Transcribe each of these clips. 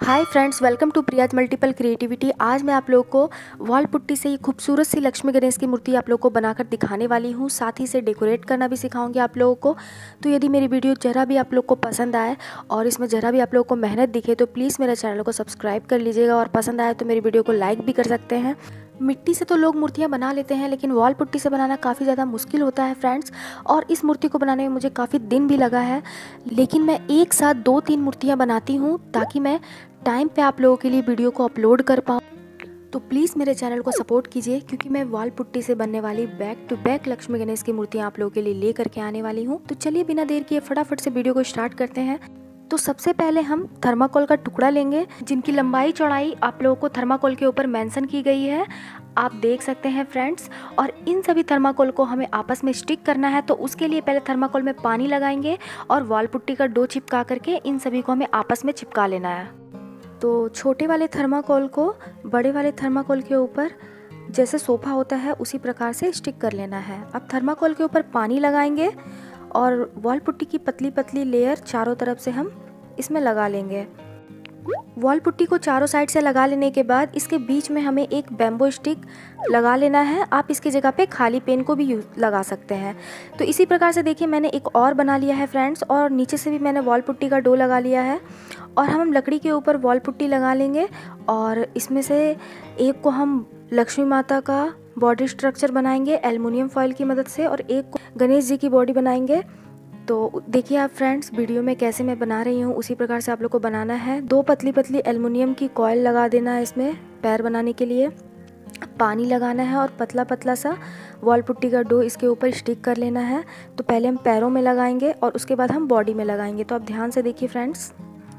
Hi friends, welcome to Priya's multiple creativity. आज मैं आप लोगों को वॉल पुट्टी से ये खूबसूरत सी लक्ष्मी गणेश की मूर्ति आप लोगों को बनाकर दिखाने वाली हूँ। साथ ही से डेकोरेट करना भी सिखाऊंगी आप लोगों को। तो यदि मेरी वीडियो ज़रा भी आप लोग को पसंद आए और इसमें ज़रा भी आप लोगों को मेहनत दिखे तो प्लीज़ मेरे चैनल को सब्सक्राइब कर लीजिएगा, और पसंद आए तो मेरी वीडियो को लाइक भी कर सकते हैं। मिट्टी से तो लोग मूर्तियाँ बना लेते हैं, लेकिन वॉल पुट्टी से बनाना काफ़ी ज़्यादा मुश्किल होता है फ्रेंड्स। और इस मूर्ति को बनाने में मुझे काफ़ी दिन भी लगा है, लेकिन मैं एक साथ 2-3 मूर्तियाँ बनाती हूँ ताकि मैं टाइम पे आप लोगों के लिए वीडियो को अपलोड कर पाऊँ। तो प्लीज़ मेरे चैनल को सपोर्ट कीजिए, क्योंकि मैं वॉल पुट्टी से बनने वाली back to back Lakshmi Ganesh की मूर्तियाँ आप लोगों के लिए लेकर के आने वाली हूँ। तो चलिए बिना देर किए फटाफट से वीडियो को स्टार्ट करते हैं। तो सबसे पहले हम थर्माकोल का टुकड़ा लेंगे, जिनकी लंबाई चौड़ाई आप लोगों को थर्माकोल के ऊपर मेंशन की गई है, आप देख सकते हैं फ्रेंड्स। और इन सभी थर्माकोल को हमें आपस में स्टिक करना है। तो उसके लिए पहले थर्माकोल में पानी लगाएंगे और वॉल पुट्टी का डो चिपका करके इन सभी को हमें आपस में चिपका लेना है। तो छोटे वाले थर्माकोल को बड़े वाले थर्माकोल के ऊपर जैसे सोफा होता है उसी प्रकार से स्टिक कर लेना है। अब थर्माकोल के ऊपर पानी लगाएंगे और वॉल पुट्टी की पतली पतली लेयर चारों तरफ से हम इसमें लगा लेंगे। वॉल पुट्टी को चारों साइड से लगा लेने के बाद इसके बीच में हमें एक बैम्बो स्टिक लगा लेना है। आप इसकी जगह पे खाली पेन को भी लगा सकते हैं। तो इसी प्रकार से देखिए मैंने एक और बना लिया है फ्रेंड्स, और नीचे से भी मैंने वॉल पुट्टी का डो लगा लिया है। और हम लकड़ी के ऊपर वॉल पुट्टी लगा लेंगे और इसमें से एक को हम लक्ष्मी माता का बॉडी स्ट्रक्चर बनाएंगे एल्युमिनियम फॉयल की मदद से, और एक को गणेश जी की बॉडी बनाएंगे। तो देखिए आप फ्रेंड्स, वीडियो में कैसे मैं बना रही हूँ उसी प्रकार से आप लोग को बनाना है। 2 पतली पतली एल्युमिनियम की कॉयल लगा देना है इसमें पैर बनाने के लिए, पानी लगाना है और पतला पतला सा वॉल पुट्टी का डो इसके ऊपर स्टिक कर लेना है। तो पहले हम पैरों में लगाएंगे और उसके बाद हम बॉडी में लगाएंगे। तो आप ध्यान से देखिए फ्रेंड्स,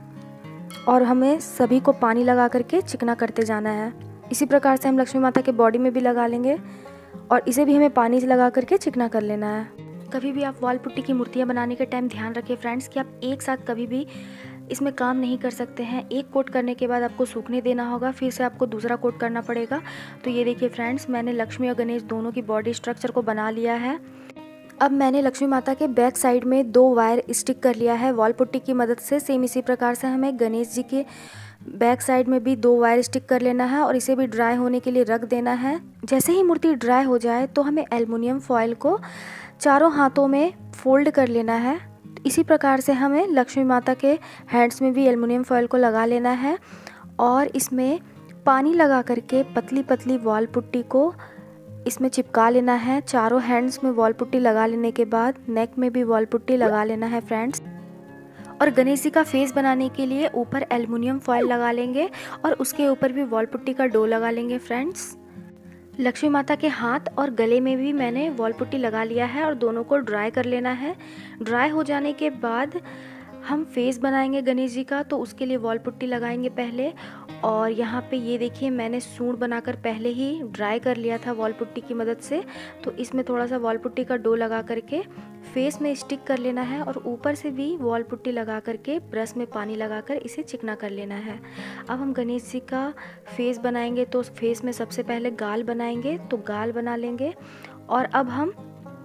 और हमें सभी को पानी लगा करके चिकना करते जाना है। इसी प्रकार से हम लक्ष्मी माता के बॉडी में भी लगा लेंगे और इसे भी हमें पानी से लगा करके चिकना कर लेना है। कभी भी आप वॉल पुट्टी की मूर्तियाँ बनाने के टाइम ध्यान रखें फ्रेंड्स कि आप एक साथ कभी भी इसमें काम नहीं कर सकते हैं। एक कोट करने के बाद आपको सूखने देना होगा, फिर से आपको दूसरा कोट करना पड़ेगा। तो ये देखिए फ्रेंड्स, मैंने लक्ष्मी और गणेश दोनों की बॉडी स्ट्रक्चर को बना लिया है। अब मैंने लक्ष्मी माता के बैक साइड में 2 वायर स्टिक कर लिया है वॉल पुट्टी की मदद से। सेम इसी प्रकार से हमें गणेश जी के बैक साइड में भी 2 वायर स्टिक कर लेना है और इसे भी ड्राई होने के लिए रख देना है। जैसे ही मूर्ति ड्राई हो जाए तो हमें एल्युमिनियम फॉयल को चारों हाथों में फोल्ड कर लेना है। इसी प्रकार से हमें लक्ष्मी माता के हैंड्स में भी एल्युमिनियम फॉयल को लगा लेना है और इसमें पानी लगा करके पतली पतली वॉल पुट्टी को इसमें चिपका लेना है। चारों हैंड्स में वॉल पुट्टी लगा लेने के बाद नेक में भी वॉल पुट्टी लगा लेना है फ्रेंड्स। और गणेश जी का फेस बनाने के लिए ऊपर एल्युमिनियम फॉयल लगा लेंगे और उसके ऊपर भी वॉल पुट्टी का डो लगा लेंगे फ्रेंड्स। लक्ष्मी माता के हाथ और गले में भी मैंने वॉल पुट्टी लगा लिया है और दोनों को ड्राई कर लेना है। ड्राई हो जाने के बाद हम फेस बनाएंगे गणेश जी का, तो उसके लिए वॉल पुट्टी लगाएंगे पहले। और यहाँ पे ये देखिए मैंने सूंड बनाकर पहले ही ड्राई कर लिया था वॉल पुट्टी की मदद से। तो इसमें थोड़ा सा वॉल पुट्टी का डो लगा करके फेस में स्टिक कर लेना है और ऊपर से भी वॉल पुट्टी लगा करके ब्रश में पानी लगाकर इसे चिकना कर लेना है। अब हम गणेश जी का फेस बनाएंगे, तो फेस में सबसे पहले गाल बनाएंगे, तो गाल बना लेंगे। और अब हम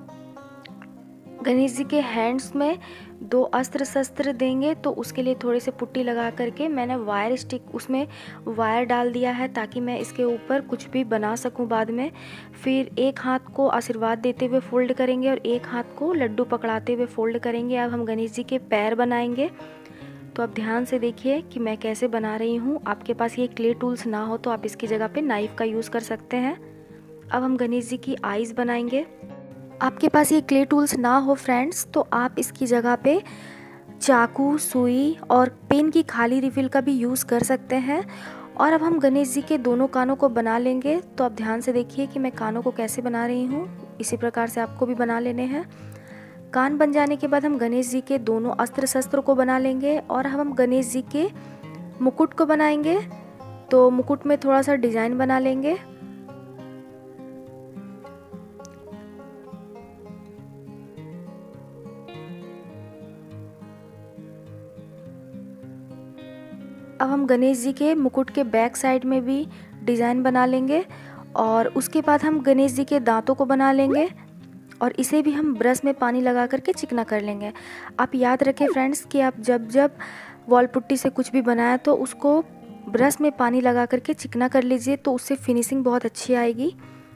गणेश जी के हैंड्स में 2 अस्त्र शस्त्र देंगे, तो उसके लिए थोड़ी सी पुट्टी लगा करके मैंने वायर स्टिक उसमें वायर डाल दिया है ताकि मैं इसके ऊपर कुछ भी बना सकूं बाद में। फिर एक हाथ को आशीर्वाद देते हुए फोल्ड करेंगे और एक हाथ को लड्डू पकड़ाते हुए फोल्ड करेंगे। अब हम गणेश जी के पैर बनाएंगे। तो आप ध्यान से देखिए कि मैं कैसे बना रही हूँ। आपके पास ये क्ले टूल्स ना हो तो आप इसकी जगह पे नाइफ का यूज़ कर सकते हैं। अब हम गणेश जी की आईज़ बनाएंगे। आपके पास ये क्ले टूल्स ना हो फ्रेंड्स तो आप इसकी जगह पे चाकू, सुई और पेन की खाली रिफिल का भी यूज़ कर सकते हैं। और अब हम गणेश जी के दोनों कानों को बना लेंगे। तो आप ध्यान से देखिए कि मैं कानों को कैसे बना रही हूँ, इसी प्रकार से आपको भी बना लेने हैं। कान बन जाने के बाद हम गणेश जी के दोनों अस्त्र शस्त्रों को बना लेंगे और हम गणेश जी के मुकुट को बनाएंगे। तो मुकुट में थोड़ा सा डिज़ाइन बना लेंगे। अब हम गणेश जी के मुकुट के बैक साइड में भी डिज़ाइन बना लेंगे और उसके बाद हम गणेश जी के दांतों को बना लेंगे और इसे भी हम ब्रश में पानी लगा करके चिकना कर लेंगे। आप याद रखें फ्रेंड्स कि आप जब जब वॉल पुट्टी से कुछ भी बनाया तो उसको ब्रश में पानी लगा करके चिकना कर लीजिए, तो उससे फिनिशिंग बहुत अच्छी आएगी।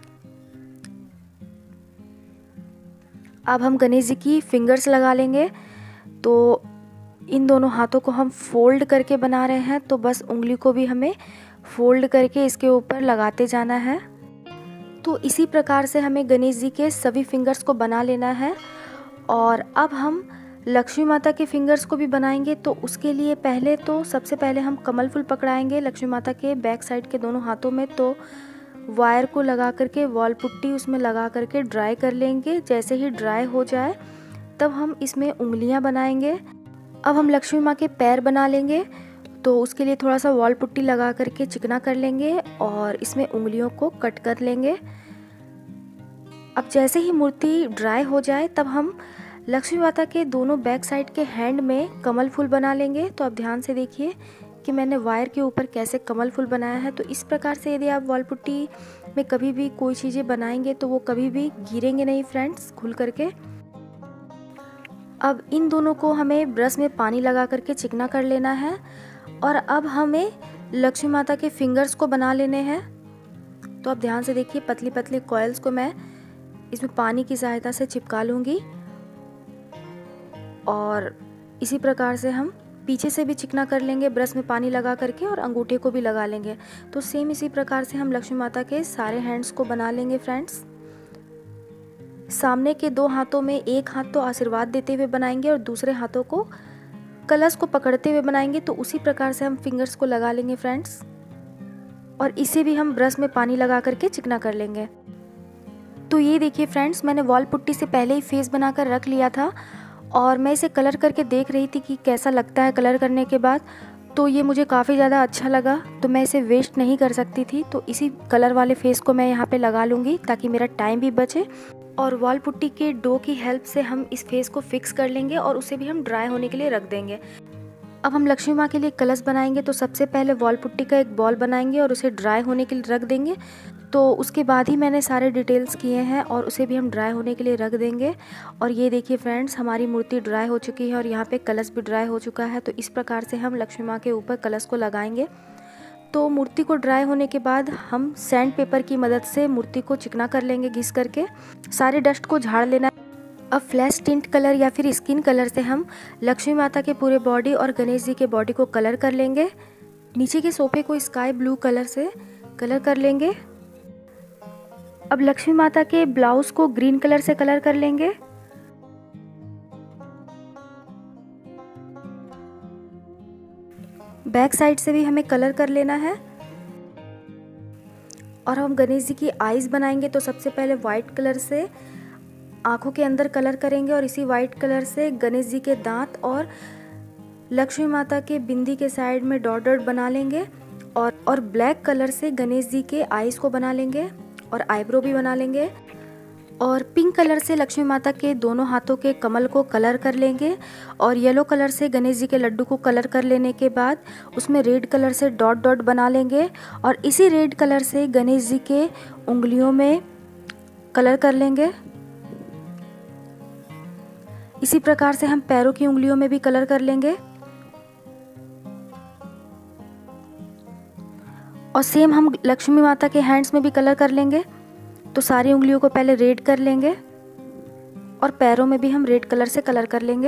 अब हम गणेश जी की फिंगर्स लगा लेंगे। तो इन दोनों हाथों को हम फोल्ड करके बना रहे हैं, तो बस उंगली को भी हमें फोल्ड करके इसके ऊपर लगाते जाना है। तो इसी प्रकार से हमें गणेश जी के सभी फिंगर्स को बना लेना है। और अब हम लक्ष्मी माता के फिंगर्स को भी बनाएंगे। तो उसके लिए सबसे पहले हम कमल फूल पकड़ाएंगे लक्ष्मी माता के बैक साइड के दोनों हाथों में। तो वायर को लगा करके वॉल पुट्टी उसमें लगा करके ड्राई कर लेंगे। जैसे ही ड्राई हो जाए तब हम इसमें उंगलियां बनाएंगे। अब हम लक्ष्मी माँ के पैर बना लेंगे। तो उसके लिए थोड़ा सा वॉल पुट्टी लगा करके चिकना कर लेंगे और इसमें उंगलियों को कट कर लेंगे। अब जैसे ही मूर्ति ड्राई हो जाए तब हम लक्ष्मी माता के दोनों बैक साइड के हैंड में कमल फूल बना लेंगे। तो आप ध्यान से देखिए कि मैंने वायर के ऊपर कैसे कमल फूल बनाया है। तो इस प्रकार से यदि आप वॉल पुट्टी में कभी भी कोई चीज़ें बनाएंगे तो वो कभी भी गिरेंगे नहीं फ्रेंड्स, खुल करके। अब इन दोनों को हमें ब्रश में पानी लगा करके चिकना कर लेना है। और अब हमें लक्ष्मी माता के फिंगर्स को बना लेने हैं। तो आप ध्यान से देखिए, पतली पतली कॉइल्स को मैं इसमें पानी की सहायता से चिपका लूँगी। और इसी प्रकार से हम पीछे से भी चिकना कर लेंगे ब्रश में पानी लगा करके, और अंगूठे को भी लगा लेंगे। तो सेम इसी प्रकार से हम लक्ष्मी माता के सारे हैंड्स को बना लेंगे फ्रेंड्स। सामने के दो हाथों में एक हाथ तो आशीर्वाद देते हुए बनाएंगे और दूसरे हाथों को कलश को पकड़ते हुए बनाएंगे। तो उसी प्रकार से हम फिंगर्स को लगा लेंगे फ्रेंड्स। और इसे भी हम ब्रश में पानी लगा करके चिकना कर लेंगे। तो ये देखिए फ्रेंड्स, मैंने वॉल पुट्टी से पहले ही फेस बनाकर रख लिया था और मैं इसे कलर करके देख रही थी कि कैसा लगता है कलर करने के बाद। तो ये मुझे काफ़ी ज़्यादा अच्छा लगा, तो मैं इसे वेस्ट नहीं कर सकती थी। तो इसी कलर वाले फेस को मैं यहाँ पे लगा लूँगी ताकि मेरा टाइम भी बचे। और वॉल पुट्टी के डो की हेल्प से हम इस फेस को फिक्स कर लेंगे और उसे भी हम ड्राई होने के लिए रख देंगे। अब हम लक्ष्मी माँ के लिए कलश बनाएंगे। तो सबसे पहले वॉल पुट्टी का एक बॉल बनाएंगे और उसे ड्राई होने के लिए रख देंगे। तो उसके बाद ही मैंने सारे डिटेल्स किए हैं और उसे भी हम ड्राई होने के लिए रख देंगे। और ये देखिए फ्रेंड्स, हमारी मूर्ति ड्राई हो चुकी है और यहाँ पे कलश भी ड्राई हो चुका है। तो इस प्रकार से हम लक्ष्मी माँ के ऊपर कलश को लगाएंगे। तो मूर्ति को ड्राई होने के बाद हम सैंड पेपर की मदद से मूर्ति को चिकना कर लेंगे घिस करके। सारे डस्ट को झाड़ लेना। अब फ्लैश टिंट कलर या फिर स्किन कलर से हम लक्ष्मी माता के पूरे बॉडी और गणेश जी के बॉडी को कलर कर लेंगे। नीचे के सोफे को स्काई ब्लू कलर से कलर कर लेंगे। अब लक्ष्मी माता के ब्लाउज को ग्रीन कलर से कलर कर लेंगे। बैक साइड से भी हमें कलर कर लेना है। और हम गणेश जी की आईज बनाएंगे। तो सबसे पहले वाइट कलर से आंखों के अंदर कलर करेंगे और इसी वाइट कलर से गणेश जी के दांत और लक्ष्मी माता के बिंदी के साइड में डॉट डॉट बना लेंगे। और ब्लैक कलर से गणेश जी के आईज को बना लेंगे और आईब्रो भी बना लेंगे। और पिंक कलर से लक्ष्मी माता के दोनों हाथों के कमल को कलर कर लेंगे। और येलो कलर से गणेश जी के लड्डू को कलर कर लेने के बाद उसमें रेड कलर से डॉट डॉट बना लेंगे। और इसी रेड कलर से गणेश जी के उंगलियों में कलर कर लेंगे। इसी प्रकार से हम पैरों की उंगलियों में भी कलर कर लेंगे। और सेम हम लक्ष्मी माता के हैंड्स में भी कलर कर लेंगे। तो सारी उंगलियों को पहले रेड कर लेंगे और पैरों में भी हम रेड कलर से कलर कर लेंगे।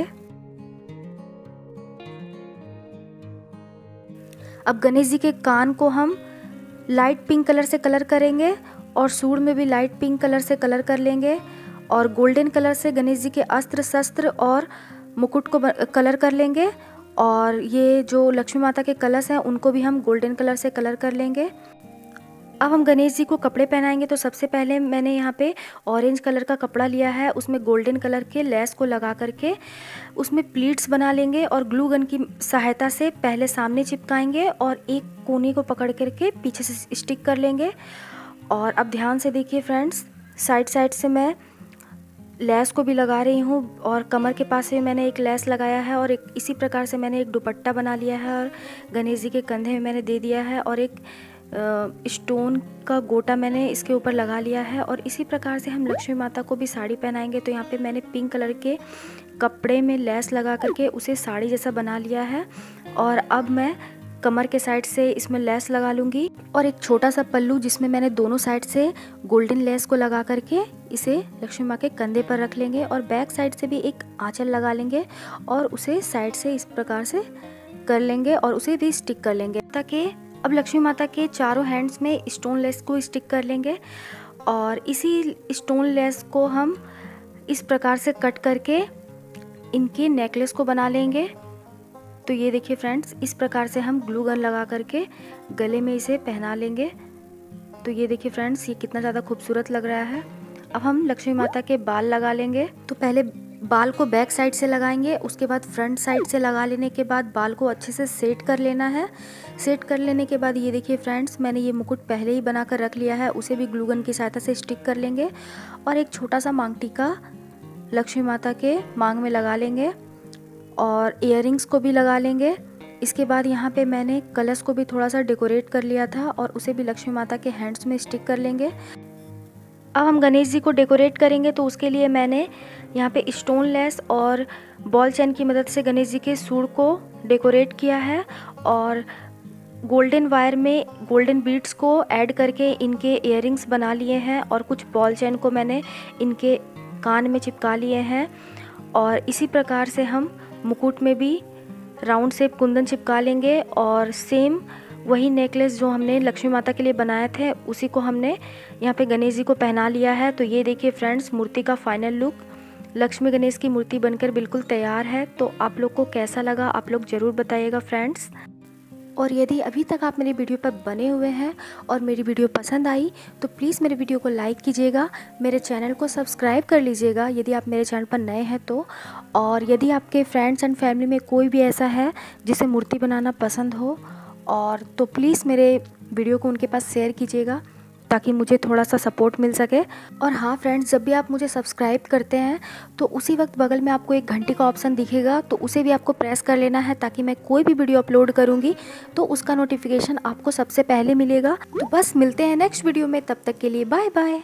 अब गणेश जी के कान को हम लाइट पिंक कलर से कलर करेंगे और सूंड में भी लाइट पिंक कलर से कलर कर लेंगे। और गोल्डन कलर से गणेश जी के अस्त्र शस्त्र और मुकुट को कलर कर लेंगे। और ये जो लक्ष्मी माता के कलश हैं उनको भी हम गोल्डन कलर से कलर कर लेंगे। अब हम गणेश जी को कपड़े पहनाएंगे। तो सबसे पहले मैंने यहाँ पे ऑरेंज कलर का कपड़ा लिया है, उसमें गोल्डन कलर के लेस को लगा करके उसमें प्लीट्स बना लेंगे और ग्लू गन की सहायता से पहले सामने चिपकाएंगे और एक कोने को पकड़ करके पीछे से स्टिक कर लेंगे। और अब ध्यान से देखिए फ्रेंड्स, साइड साइड से मैं लेस को भी लगा रही हूँ और कमर के पास से मैंने एक लेस लगाया है। और इसी प्रकार से मैंने एक दुपट्टा बना लिया है और गणेश जी के कंधे में मैंने दे दिया है। और एक स्टोन का गोटा मैंने इसके ऊपर लगा लिया है। और इसी प्रकार से हम लक्ष्मी माता को भी साड़ी पहनाएंगे। तो यहाँ पे मैंने पिंक कलर के कपड़े में लेस लगा करके उसे साड़ी जैसा बना लिया है। और अब मैं कमर के साइड से इसमें लेस लगा लूँगी और एक छोटा सा पल्लू जिसमें मैंने दोनों साइड से गोल्डन लेस को लगा करके इसे लक्ष्मी माँ के कंधे पर रख लेंगे। और बैक साइड से भी एक आंचल लगा लेंगे और उसे साइड से इस प्रकार से कर लेंगे और उसे भी स्टिक कर लेंगे। ताकि अब लक्ष्मी माता के चारों हैंड्स में स्टोन लेस को स्टिक कर लेंगे और इसी स्टोन लेस को हम इस प्रकार से कट करके इनके नेकलेस को बना लेंगे। तो ये देखिए फ्रेंड्स, इस प्रकार से हम ग्लू गन लगा करके गले में इसे पहना लेंगे। तो ये देखिए फ्रेंड्स, ये कितना ज़्यादा खूबसूरत लग रहा है। अब हम लक्ष्मी माता के बाल लगा लेंगे। तो पहले बाल को बैक साइड से लगाएंगे, उसके बाद फ्रंट साइड से लगा लेने के बाद बाल को अच्छे से सेट कर लेना है। सेट कर लेने के बाद ये देखिए फ्रेंड्स, मैंने ये मुकुट पहले ही बना कर रख लिया है, उसे भी ग्लू गन की सहायता से स्टिक कर लेंगे। और एक छोटा सा मांग टीका लक्ष्मी माता के मांग में लगा लेंगे और इयररिंग्स को भी लगा लेंगे। इसके बाद यहाँ पे मैंने कलश को भी थोड़ा सा डेकोरेट कर लिया था और उसे भी लक्ष्मी माता के हैंड्स में स्टिक कर लेंगे। अब हम गणेश जी को डेकोरेट करेंगे। तो उसके लिए मैंने यहाँ पे स्टोन लेस और बॉल चैन की मदद से गणेश जी के सूंड को डेकोरेट किया है और गोल्डन वायर में गोल्डन बीड्स को ऐड करके इनके इयररिंग्स बना लिए हैं और कुछ बॉल चैन को मैंने इनके कान में चिपका लिए हैं। और इसी प्रकार से हम मुकुट में भी राउंड शेप कुंदन चिपका लेंगे और सेम वही नेकलेस जो हमने लक्ष्मी माता के लिए बनाए थे उसी को हमने यहाँ पे गणेश जी को पहना लिया है। तो ये देखिए फ्रेंड्स, मूर्ति का फाइनल लुक लक्ष्मी गणेश की मूर्ति बनकर बिल्कुल तैयार है। तो आप लोग को कैसा लगा आप लोग ज़रूर बताइएगा फ्रेंड्स। और यदि अभी तक आप मेरी वीडियो पर बने हुए हैं और मेरी वीडियो पसंद आई तो प्लीज़ मेरे वीडियो को लाइक कीजिएगा, मेरे चैनल को सब्सक्राइब कर लीजिएगा यदि आप मेरे चैनल पर नए हैं तो। और यदि आपके फ्रेंड्स एंड फैमिली में कोई भी ऐसा है जिसे मूर्ति बनाना पसंद हो और तो प्लीज़ मेरे वीडियो को उनके पास शेयर कीजिएगा ताकि मुझे थोड़ा सा सपोर्ट मिल सके। और हाँ फ्रेंड्स, जब भी आप मुझे सब्सक्राइब करते हैं तो उसी वक्त बगल में आपको एक घंटी का ऑप्शन दिखेगा, तो उसे भी आपको प्रेस कर लेना है ताकि मैं कोई भी वीडियो अपलोड करूँगी तो उसका नोटिफिकेशन आपको सबसे पहले मिलेगा। तो बस मिलते हैं नेक्स्ट वीडियो में, तब तक के लिए बाय बाय।